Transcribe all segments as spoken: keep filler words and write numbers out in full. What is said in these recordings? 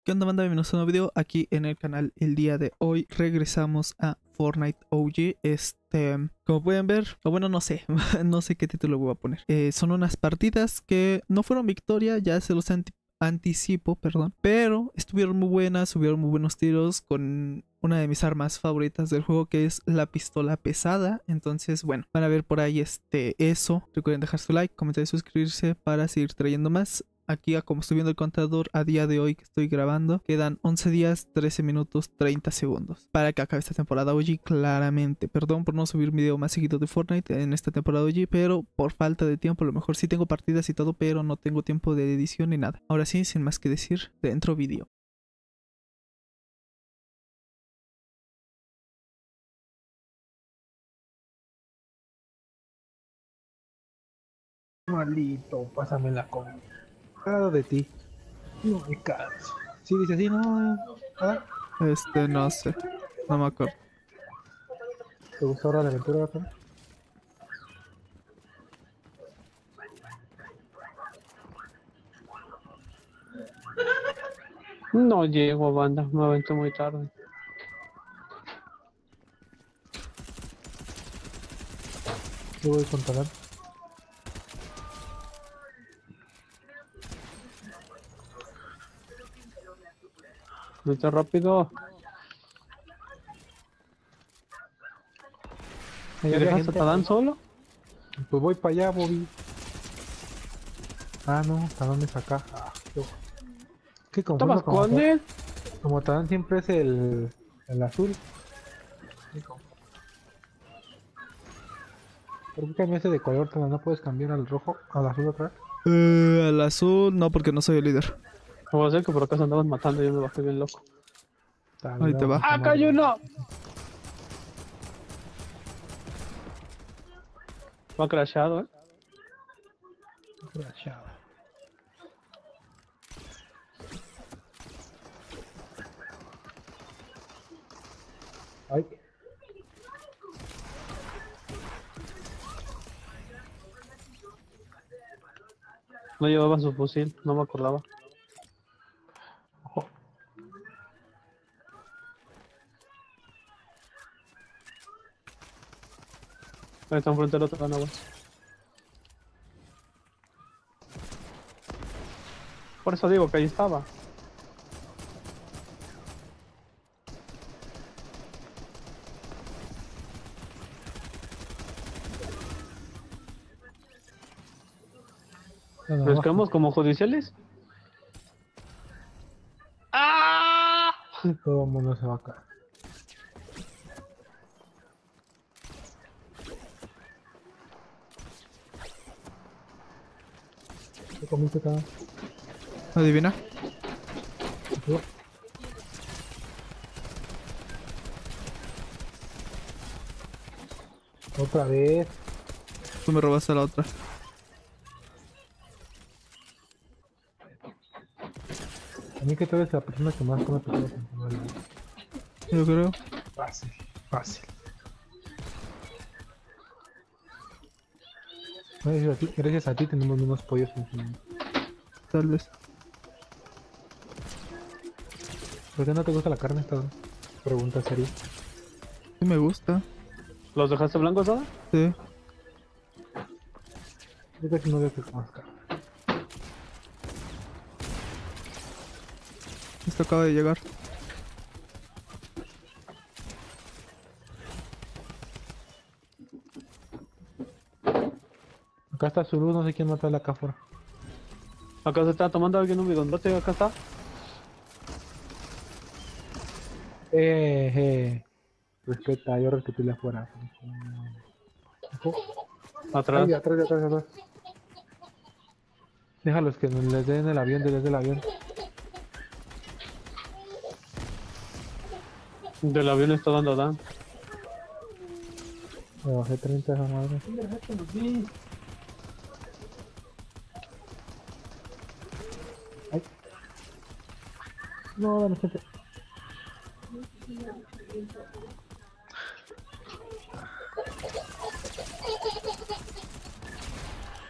¿Qué onda, banda? Bienvenidos a un nuevo video aquí en el canal. El día de hoy regresamos a Fortnite O G. Este, como pueden ver, o bueno, no sé, no sé qué título voy a poner. Eh, son unas partidas que no fueron victoria, ya se los anti anticipo, perdón. Pero estuvieron muy buenas, hubieron muy buenos tiros con una de mis armas favoritas del juego, que es la pistola pesada. Entonces, bueno, van a ver por ahí este eso. Recuerden dejar su like, comentar y suscribirse para seguir trayendo más. Aquí, como estoy viendo el contador a día de hoy que estoy grabando, quedan once días, trece minutos, treinta segundos para que acabe esta temporada O G, claramente. Perdón por no subir un video más seguido de Fortnite en esta temporada O G, pero por falta de tiempo. A lo mejor sí tengo partidas y todo, pero no tengo tiempo de edición ni nada. Ahora sí, sin más que decir, dentro vídeo. Malito, pásame la comida. Cada de ti. No me canso. Sí, dice así, no. ¿Ah? Este, no sé, no me acuerdo. ¿Te gusta ahora la aventura, Rafa? No llego, banda, me aventé muy tarde. Yo voy con Talán. Vete rápido. Ahí ¿Me había dejaste gente. a Talán solo? Pues voy para allá, Bobby. Ah, no, Talán es acá. Ah, yo. ¿Qué confundo? ¿Estabas Como, con él? como Talán siempre es el, el azul. ¿Por qué cambiaste de color, Talán? ¿No puedes cambiar al rojo, al azul otra vez? Eh, al azul, no, porque no soy el líder. Voy a hacer que por acaso andabas matando y yo me bajé bien loco. Tal, Ahí te va. ¡Ah, cayó uno! Va crashado, eh. Crashado. Ay. No llevaba su fusil, no me acordaba. Ojo. Ahí está enfrente del otro ganado. Por eso digo que ahí estaba. Nada ¿Nos más. quedamos como judiciales? ¡Ah! Todo el mundo se va acá. ¿Qué comiste, Talán? Adivina. Otra vez. Tú me robaste la otra. A mí que tú eres la persona que más come pescado con tu madre. Yo creo. Fácil, fácil. Gracias a ti, gracias a ti tenemos unos pollos en su... Tal vez. ¿Por qué no te gusta la carne? Esta pregunta seria. Sí me gusta. ¿Los dejaste blancos, ahora? Sí. Yo casi no veo que comas carne. Esto acaba de llegar. Acá está Zulu, no sé quién mata acá afuera. Acá se está tomando alguien un bidondote, acá está. Eh, eh. Respeta, yo respeté afuera. Ojo. Atrás. Ay, atrás, atrás, atrás. Déjalos que nos les den el avión, les den el avión. Del avión está dando Dan. Me bajé treinta esa madre. Ay. No, dame gente.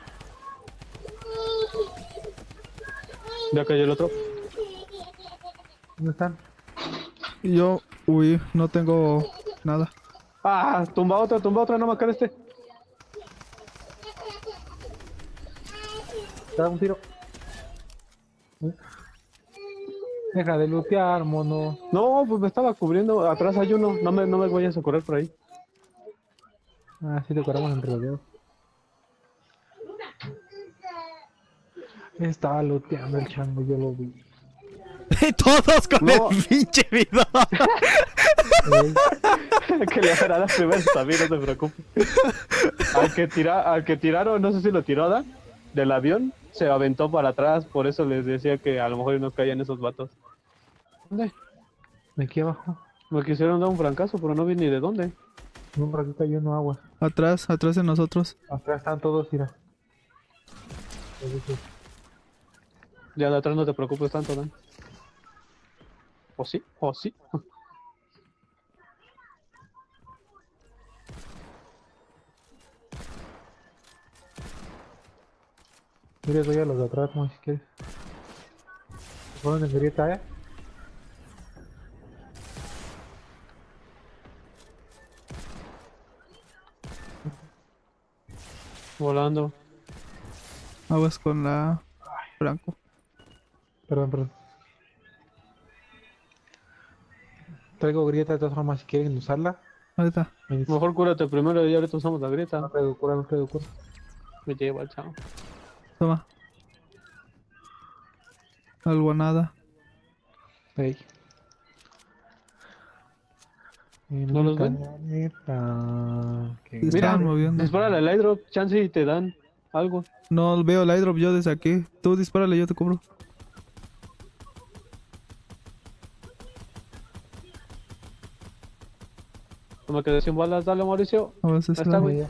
Ya cayó el otro. ¿Dónde están? Y yo, uy, no tengo nada. Ah, tumba otra, tumba otra, no me cae este. Te da un tiro. Deja de lootear, mono. No, pues me estaba cubriendo. Atrás hay uno. No me, no me vayas a correr por ahí. Ah, sí, te curamos entre los dedos. Estaba looteando el chango, yo lo vi. Todos con No. el pinche video. Ey, Que le hará las primeras también, no se preocupe. Al que, tira, al que tiraron, no sé si lo tiró Dan, del avión, se aventó para atrás. Por eso les decía que a lo mejor no caían esos vatos. ¿Dónde? de aquí abajo. Me quisieron dar un francazo, pero no vi ni de dónde. Un ratito hay uno agua. Atrás, atrás de nosotros. Acá están todos, mira. Ya de atrás no te preocupes tanto, Dan. ¿O sí? ¿O sí? Mira, doy a los de atrás, como si quieres. Se ponen en grieta, eh. Volando. Aguas con la Franco. Perdón, perdón. Traigo grieta de todas formas si quieren usarla. Ahorita. Me dice, Mejor cúrate primero y ahorita usamos la no grieta. traigo cura, no traigo cura. Me lleva el chavo. Toma. Algo a nada. Ey. En ¿No mi los ven? camioneta, que- Sí, Mira, estaban moviendo. dispárale al airdrop, chance y te dan algo. No veo el airdrop yo desde aquí. Tú dispárale, yo te cubro. No me quedé sin balas, dale Mauricio. Aguas, Ahí es está, la- güey.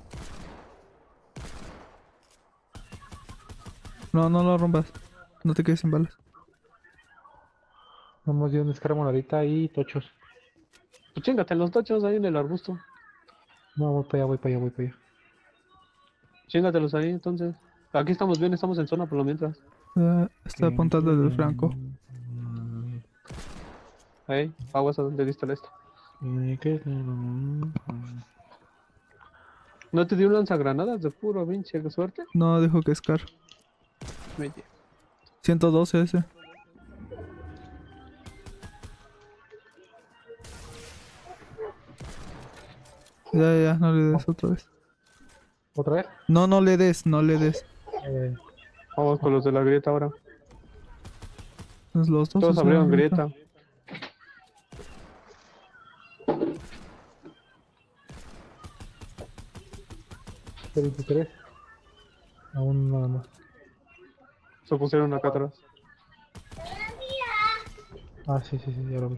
No, no lo rompas. No te quedes sin balas. Vamos de un escáramo ahorita y tochos. Pues chingate los tochos ahí en el arbusto. No, voy para allá, voy para allá, voy para allá. Chíngatelos ahí entonces. Aquí estamos bien, estamos en zona por lo mientras. Eh, está apuntando el Franco. Ahí, aguas a donde diste el esto. ¿No te dio un lanzagranadas de puro pinche suerte? No, dijo que es car. Me lleva. ciento doce ese. Ya, ya, ya, no le des otra vez. ¿Otra vez? No, no le des, no le des. Eh, Vamos con los de la grieta ahora. Pues los dos. Todos usan abrieron grieta. grieta. veintitrés. Aún nada más. Se pusieron acá atrás. Ah, sí, sí, sí, ya lo vi.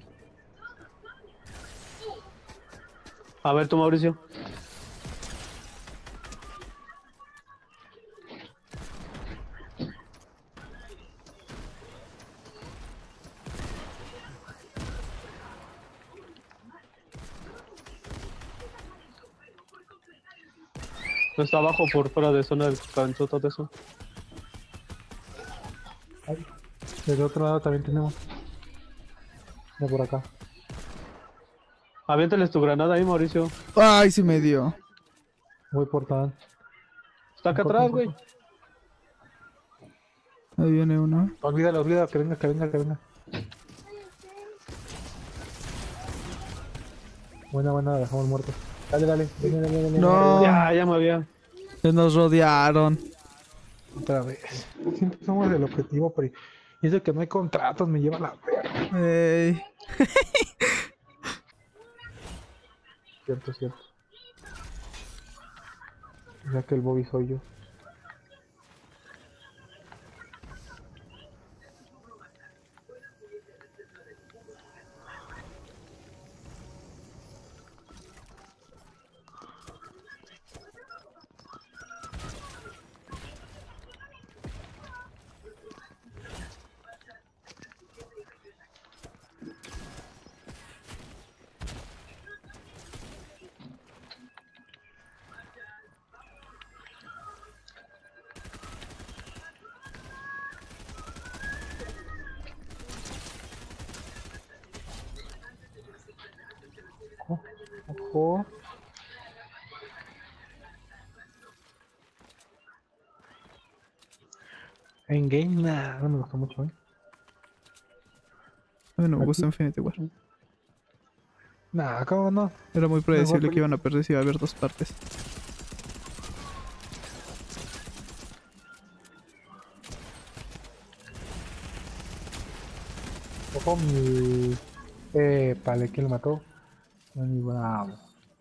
A ver tú, Mauricio. Está abajo por fuera de zona del canchoto de eso. Ay, del otro lado también tenemos. Ya por acá. Aviéntales tu granada ahí, Mauricio. Ay, sí me dio. Voy por tan. Está acá atrás, güey. Ahí viene uno. Olvídalo, olvídalo, que venga, que venga, que venga. Buena, buena, la dejamos muerto. Dale, dale, dale, dale, dale. No. Ya, ya me había. Ya nos rodearon. Otra vez. Siempre somos el objetivo, pero. Y eso que no hay contratos, me lleva la verga. Ey. Cierto, cierto. Ya que el Bobby soy yo. mejor. En game, nah, no me gustó mucho, ¿eh? A mí no me ¿A gusta ti? Infinity War. Nah, ¿cómo no? Era muy Mejor predecible que iban película. a perder si iba a haber dos partes. Ojo, mi... Eh, vale, ¿quién lo mató? Johnny Bravo.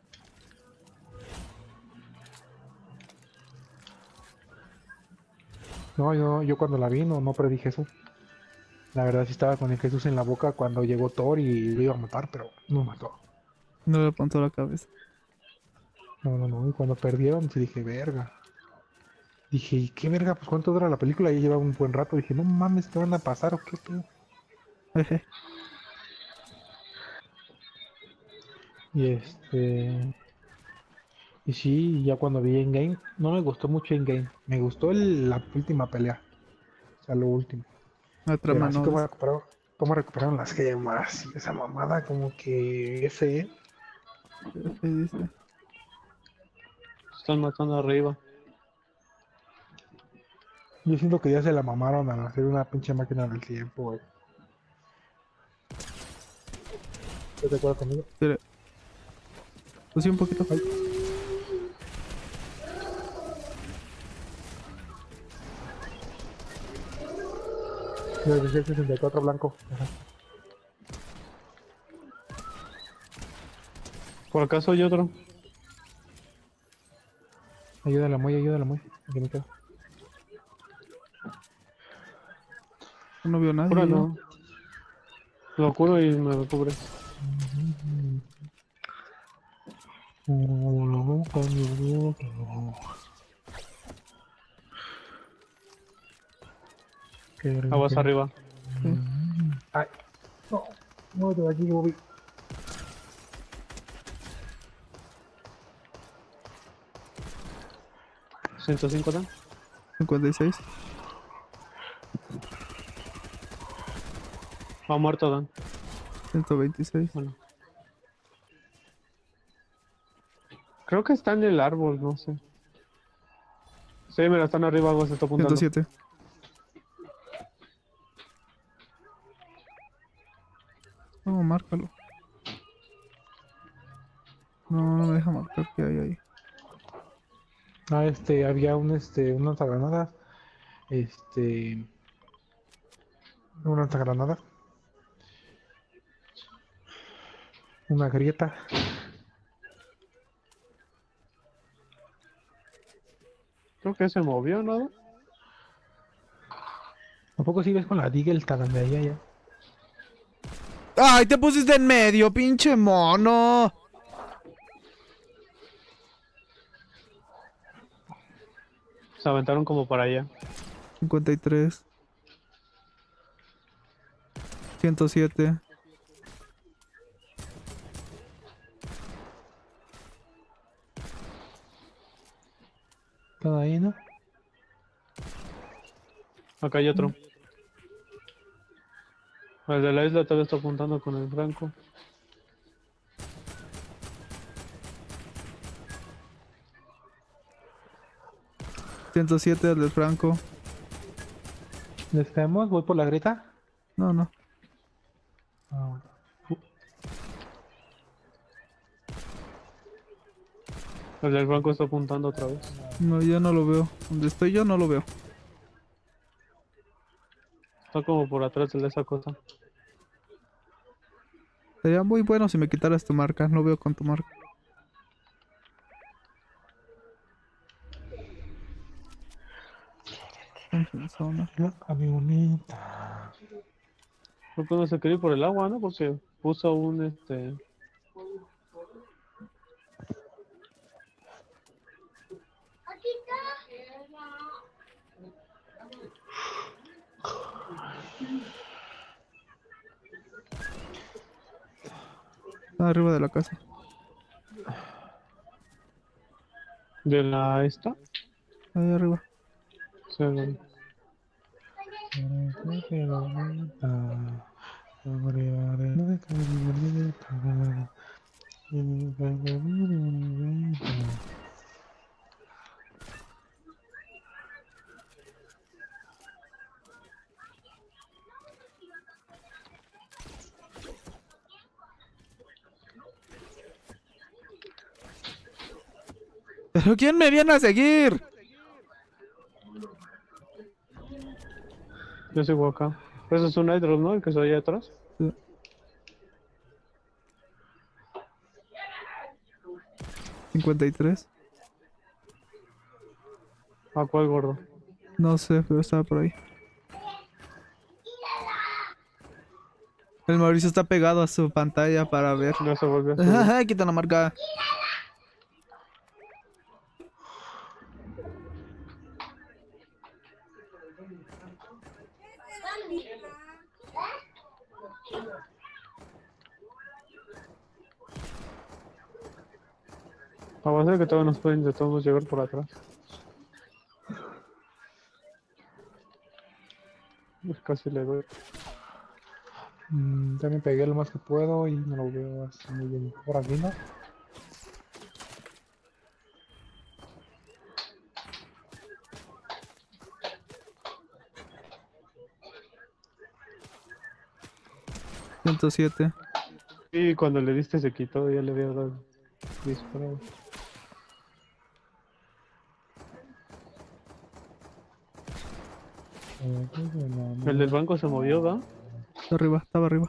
No, yo, yo cuando la vi no, no predije eso. La verdad sí estaba con el Jesús en la boca cuando llegó Thor y lo iba a matar, pero no lo mató. No le apuntó la cabeza. No, no, no. Y cuando perdieron, sí dije, verga. Dije, ¿y qué verga? Pues cuánto dura la película. Y lleva un buen rato. Dije, no mames, ¿qué van a pasar o qué pedo? Jeje. Y este. Y sí, ya cuando vi Endgame, no me gustó mucho Endgame. Me gustó el- la última pelea. O sea, lo último. La Pero trama así no como es. recuperaron, como recuperaron las gemas y esa mamada, como que ese. F, dice. Están matando arriba. Yo siento que ya se la mamaron al hacer una pinche máquina del tiempo, güey. ¿Estás de acuerdo conmigo? Espera. Pues sí, un poquito. Ay, desde el sesenta y cuatro blanco. Ajá. ¿Por acaso hay otro? Ayúdala muy, ayúdala muy. Aquí me quedo. No veo a nadie. Cura yo. no. Lo curo y me recubre. Aguas arriba. Sí. Ay, no, no, de aquí, Bobby. ciento cinco Dan. cincuenta y seis. Ha muerto Dan. ciento veintiséis. Bueno. Creo que está en el árbol, no sé. Sí, mira, están arriba, algo se está apuntando. ciento siete. No, márcalo. No, no me deja marcar qué hay ahí. Ah, este, había un, este, una lanzagranada. Este, una lanzagranada. Una grieta. Creo que se movió, ¿no? Tampoco sigues con la Deagle tan de allá ya. ¡Ay, te pusiste en medio, pinche mono! Se aventaron como para allá. cincuenta y tres. ciento siete. Están ahí, ¿no? Acá hay otro. El de la isla todavía está apuntando con el franco. ciento siete al del Franco. ¿Les caemos? ¿Voy por la grieta? No, no. Ah, bueno. El del franco está apuntando otra vez. No, yo no lo veo. Donde estoy yo no lo veo. Está como por atrás de esa cosa. Sería muy bueno si me quitaras tu marca. No veo con tu marca. En zona. La camioneta. Creo que no se quería ir por el agua, ¿no? Porque puso un este. Está arriba de la casa. De la esta. Ahí arriba. Sí, no. ¿Pero quién me viene a seguir? Yo sigo acá. Ese es un Nitro, ¿no? El que se allá atrás. Sí. cincuenta y tres. ¿A cuál gordo? No sé, pero estaba por ahí. El Mauricio está pegado a su pantalla para ver. Ya se volvió a subir. Ajá, quita la marca. Avanza que todavía nos pueden de todos llegar por atrás. Pues casi le doy. Mm, ya me pegué lo más que puedo y no lo veo así muy bien. Por aquí no. ciento siete. Y cuando le diste se quitó, ya le había dado disparado. El del banco se movió, ¿va? Está arriba, estaba arriba.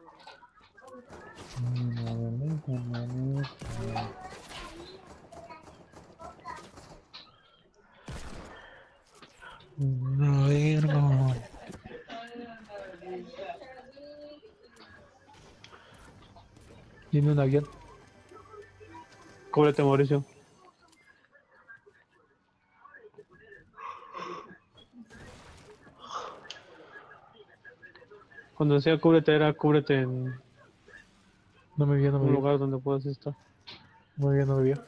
No, vergo. Viene un avión. Cúbrete, Mauricio. Cuando decía cúbrete, era cúbrete en No me vio, no me un vio. lugar donde puedas estar. No me vio, no me vio.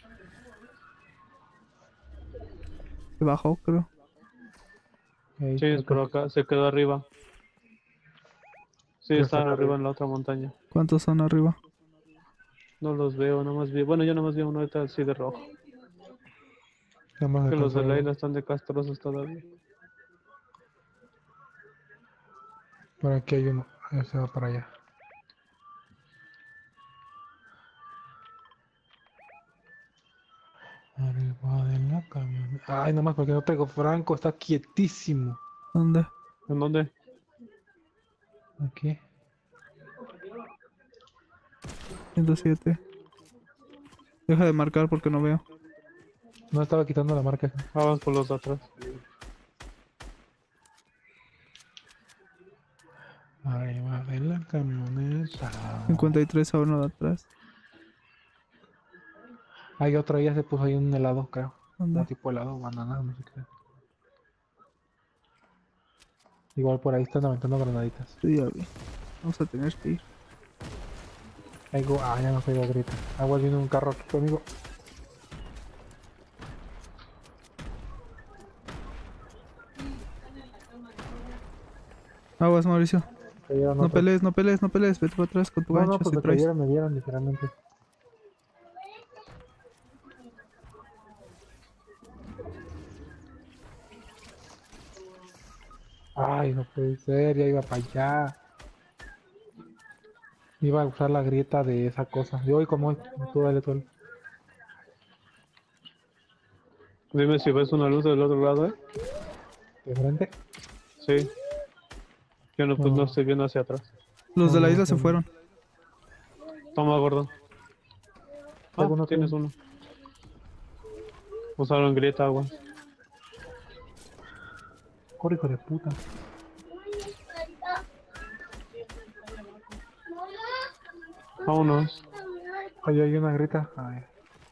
Se bajó, creo. Ahí, Sí, es acá. por acá, se quedó arriba. Sí, Pero está está arriba arriba. en la otra montaña. ¿Cuántos son arriba? No los veo, nada más vi. Bueno, yo nada más vi uno ahorita así de rojo. Nada más Que los alcanzó de a la ver. isla están de castrosos todavía. Por aquí hay uno. Ahí se va para allá. Arriba de la camioneta. Ay, nomás porque no traigo Franco, está quietísimo. ¿Dónde? ¿En dónde? Aquí. ciento siete. Deja de marcar porque no veo. No estaba quitando la marca. Ah, vamos por los de atrás. Arriba de la camioneta. cincuenta y tres a uno de atrás. Hay otro, ya se puso ahí un helado, creo. ¿Dónde? Un tipo helado, banana, no sé qué. Igual por ahí están aventando granaditas. Sí, ya vi. Vamos a tener que ir. Algo, ah, ya no se oiga grita. Agua, viene un carro aquí conmigo. Aguas, Mauricio. Cayeron No otros. pelees, no pelees, no pelees. Vete para atrás con tu No, gancho no, pues si me traes. cayeron, me dieron literalmente. Ay, no puede ser, ya iba para allá. Iba a usar la grieta de esa cosa. Yo voy como hoy. Tú dale, tú dale. Dime si ves una luz del otro lado, ¿eh? ¿De frente? Sí. Yo no, pues no No. estoy viendo hacia atrás. Los de la No, isla se no. fueron. Toma, gordo. Ah, Alguno tienes tiene. uno. Usaron grieta, agua. Corre, hijo de puta. Vámonos. Ahí hay una grieta. A ver.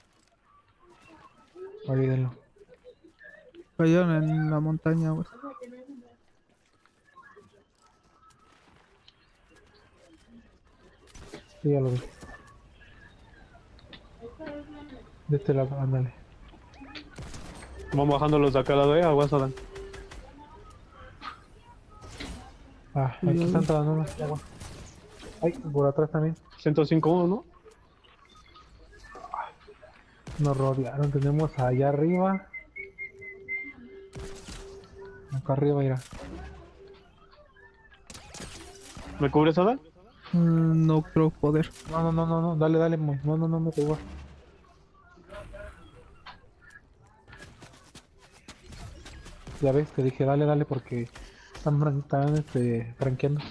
Olvídenlo. Cayeron en la montaña, güey. Sí, ya lo vi. De este lado, ándale. Vamos bajando los de acá al lado, ¿eh? Aguas, Alan. Ah, aquí están trabajando unas agua. Ay, por atrás también. ciento cinco, ¿no? Nos rodearon, tenemos allá arriba. Acá arriba, mira. ¿Me cubres, Oda? Mm, no creo poder. No, no, no, no, no, dale, dale, mo- no, no, no, no te igual. Ya ves, te dije dale, dale, porque están, fran- están este, franqueando.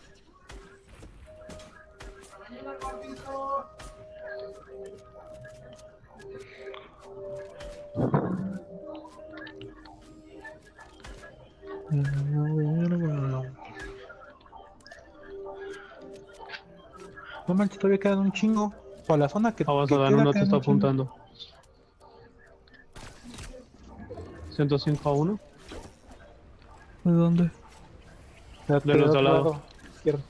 No manches, todavía quedan un chingo. Para la zona que, Vamos que a dar, queda uno te quedan está un chingo. apuntando. ciento cinco a uno. ¿De dónde? De, De los de al lado. izquierdo.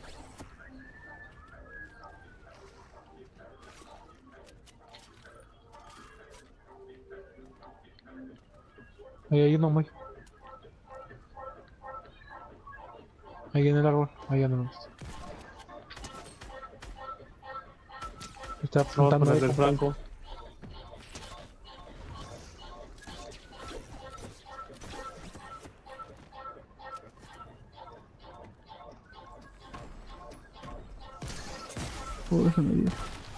Ahí hay uno muy. Ahí en el árbol, ahí anda nomás. Está Vamos apuntando por ahí, el del compa. Franco. Oh, déjame ir.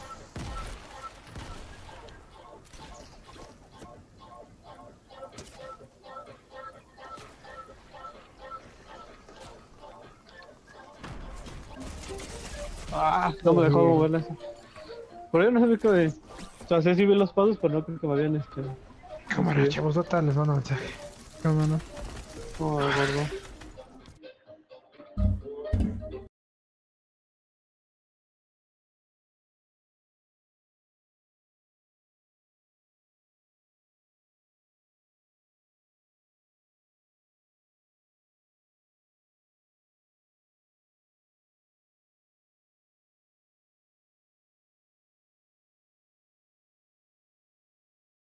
Ah, no me dejó moverla. Pero yo no sabía que... O sea, sé si vi los pasos, pero no creo que me habían este... Cámara, chavos, otra les mando mensaje. Cámara. Oh, gordo.